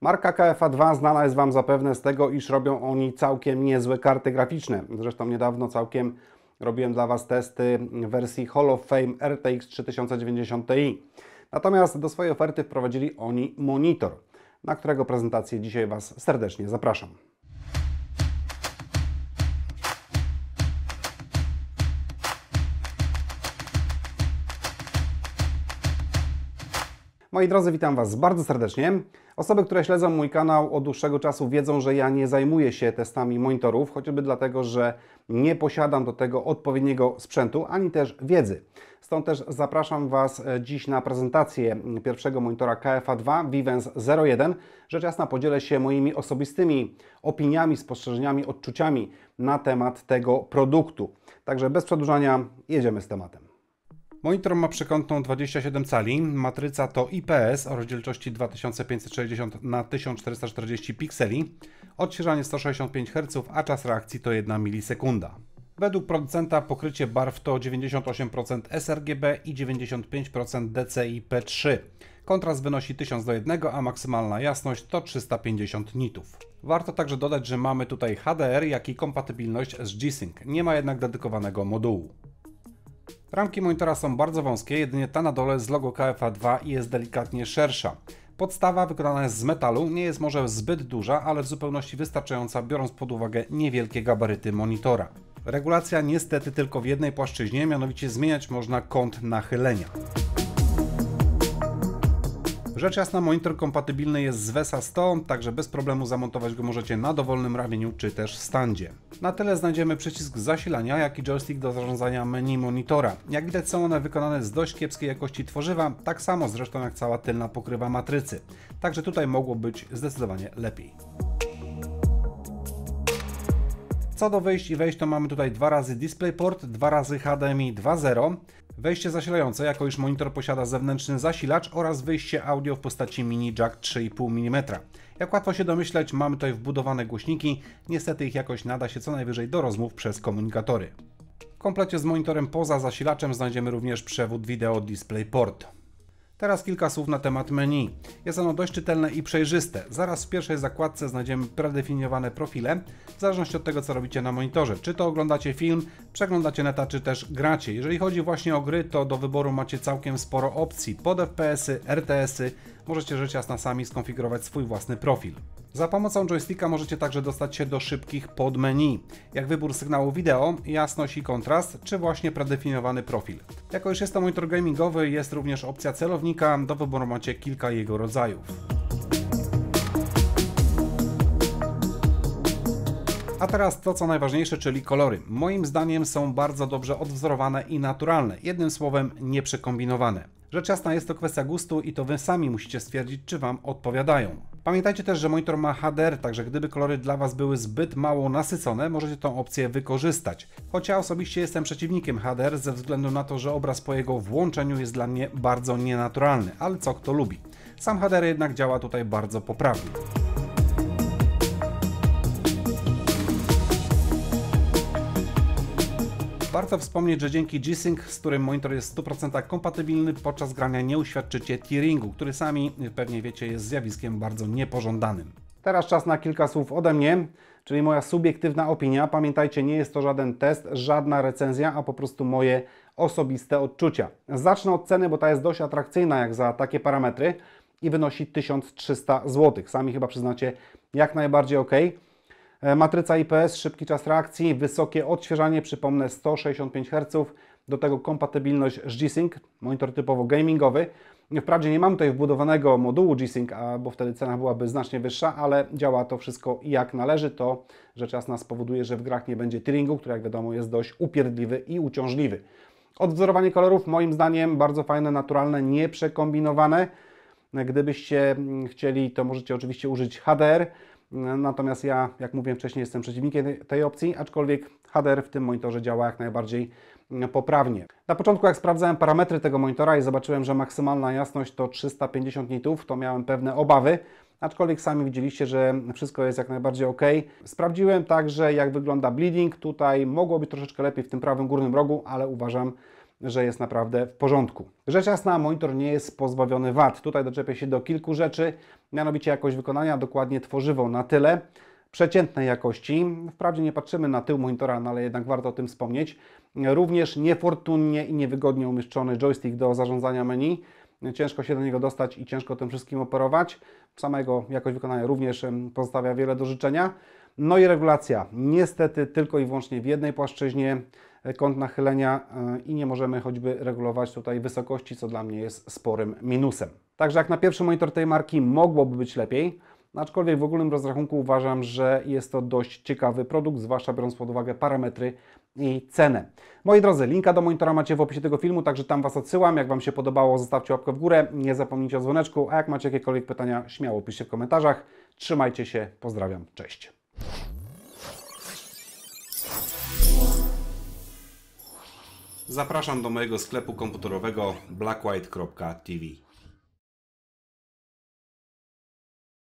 Marka KFA2 znana jest Wam zapewne z tego, iż robią oni całkiem niezłe karty graficzne. Zresztą niedawno całkiem robiłem dla Was testy w wersji Hall of Fame RTX 3090 Ti. Natomiast do swojej oferty wprowadzili oni monitor, na którego prezentację dzisiaj Was serdecznie zapraszam. Moi drodzy, witam Was bardzo serdecznie. Osoby, które śledzą mój kanał od dłuższego czasu, wiedzą, że ja nie zajmuję się testami monitorów, chociażby dlatego, że nie posiadam do tego odpowiedniego sprzętu, ani też wiedzy. Stąd też zapraszam Was dziś na prezentację pierwszego monitora KFA2 Vivens 01. Rzecz jasna, podzielę się moimi osobistymi opiniami, spostrzeżeniami, odczuciami na temat tego produktu. Także bez przedłużania jedziemy z tematem. Monitor ma przekątną 27 cali, matryca to IPS o rozdzielczości 2560 na 1440 pikseli, odświeżanie 165 Hz, a czas reakcji to 1 milisekunda. Według producenta pokrycie barw to 98% sRGB i 95% DCI-P3. Kontrast wynosi 1000:1, a maksymalna jasność to 350 nitów. Warto także dodać, że mamy tutaj HDR, jak i kompatybilność z G-Sync. Nie ma jednak dedykowanego modułu. Ramki monitora są bardzo wąskie, jedynie ta na dole z logo KFA2 jest delikatnie szersza. Podstawa wykonana jest z metalu, nie jest może zbyt duża, ale w zupełności wystarczająca, biorąc pod uwagę niewielkie gabaryty monitora. Regulacja niestety tylko w jednej płaszczyźnie, mianowicie zmieniać można kąt nachylenia. Rzecz jasna, monitor kompatybilny jest z VESA 100, także bez problemu zamontować go możecie na dowolnym ramieniu czy też standzie. Na tyle znajdziemy przycisk zasilania, jak i joystick do zarządzania menu monitora. Jak widać, są one wykonane z dość kiepskiej jakości tworzywa, tak samo zresztą jak cała tylna pokrywa matrycy. Także tutaj mogło być zdecydowanie lepiej. Co do wyjść i wejść, to mamy tutaj 2 razy DisplayPort, 2 razy HDMI 2.0. Wejście zasilające, jako iż monitor posiada zewnętrzny zasilacz oraz wyjście audio w postaci mini jack 3,5 mm. Jak łatwo się domyśleć, mamy tutaj wbudowane głośniki, niestety ich jakość nada się co najwyżej do rozmów przez komunikatory. W komplecie z monitorem poza zasilaczem znajdziemy również przewód wideo DisplayPort. Teraz kilka słów na temat menu. Jest ono dość czytelne i przejrzyste. Zaraz w pierwszej zakładce znajdziemy predefiniowane profile, w zależności od tego, co robicie na monitorze. Czy to oglądacie film, przeglądacie neta, czy też gracie. Jeżeli chodzi właśnie o gry, to do wyboru macie całkiem sporo opcji. Pod FPS-y, RTS-y, możecie rzecz jasna sami skonfigurować swój własny profil. Za pomocą joysticka możecie także dostać się do szybkich podmenu, jak wybór sygnału wideo, jasność i kontrast, czy właśnie predefiniowany profil. Jako już jest to monitor gamingowy, jest również opcja celownika, do wyboru macie kilka jego rodzajów. A teraz to, co najważniejsze, czyli kolory. Moim zdaniem są bardzo dobrze odwzorowane i naturalne. Jednym słowem, nieprzekombinowane. Rzecz jasna, jest to kwestia gustu i to Wy sami musicie stwierdzić, czy Wam odpowiadają. Pamiętajcie też, że monitor ma HDR, także gdyby kolory dla Was były zbyt mało nasycone, możecie tą opcję wykorzystać. Choć ja osobiście jestem przeciwnikiem HDR ze względu na to, że obraz po jego włączeniu jest dla mnie bardzo nienaturalny, ale co kto lubi. Sam HDR jednak działa tutaj bardzo poprawnie. Warto wspomnieć, że dzięki G-Sync, z którym monitor jest w 100% kompatybilny, podczas grania nie uświadczycie tearingu, który sami pewnie wiecie jest zjawiskiem bardzo niepożądanym. Teraz czas na kilka słów ode mnie, czyli moja subiektywna opinia. Pamiętajcie, nie jest to żaden test, żadna recenzja, a po prostu moje osobiste odczucia. Zacznę od ceny, bo ta jest dość atrakcyjna jak za takie parametry i wynosi 1300 zł. Sami chyba przyznacie, jak najbardziej ok. Matryca IPS, szybki czas reakcji, wysokie odświeżanie, przypomnę 165 Hz, do tego kompatybilność z G-Sync, monitor typowo gamingowy. Wprawdzie nie mam tutaj wbudowanego modułu G-Sync, bo wtedy cena byłaby znacznie wyższa, ale działa to wszystko jak należy. To rzecz jasna spowoduje, że w grach nie będzie tearingu, który jak wiadomo jest dość upierdliwy i uciążliwy. Odwzorowanie kolorów moim zdaniem bardzo fajne, naturalne, nieprzekombinowane. Gdybyście chcieli, to możecie oczywiście użyć HDR. Natomiast ja, jak mówiłem wcześniej, jestem przeciwnikiem tej opcji, aczkolwiek HDR w tym monitorze działa jak najbardziej poprawnie. Na początku, jak sprawdzałem parametry tego monitora i zobaczyłem, że maksymalna jasność to 350 nitów, to miałem pewne obawy, aczkolwiek sami widzieliście, że wszystko jest jak najbardziej ok. Sprawdziłem także, jak wygląda bleeding. Tutaj mogło być troszeczkę lepiej w tym prawym górnym rogu, ale uważam, że jest naprawdę w porządku. Rzecz jasna, monitor nie jest pozbawiony wad. Tutaj doczepię się do kilku rzeczy, mianowicie jakość wykonania, dokładnie tworzywo na tyle przeciętnej jakości. Wprawdzie nie patrzymy na tył monitora, no ale jednak warto o tym wspomnieć. Również niefortunnie i niewygodnie umieszczony joystick do zarządzania menu. Ciężko się do niego dostać i ciężko tym wszystkim operować. Sama jego jakość wykonania również pozostawia wiele do życzenia. No i regulacja. Niestety tylko i wyłącznie w jednej płaszczyźnie, kąt nachylenia i nie możemy choćby regulować tutaj wysokości, co dla mnie jest sporym minusem. Także jak na pierwszy monitor tej marki mogłoby być lepiej, aczkolwiek w ogólnym rozrachunku uważam, że jest to dość ciekawy produkt, zwłaszcza biorąc pod uwagę parametry i cenę. Moi drodzy, linka do monitora macie w opisie tego filmu, także tam Was odsyłam. Jak Wam się podobało, zostawcie łapkę w górę, nie zapomnijcie o dzwoneczku, a jak macie jakiekolwiek pytania, śmiało piszcie w komentarzach. Trzymajcie się, pozdrawiam, cześć. Zapraszam do mojego sklepu komputerowego blackwhite.tv.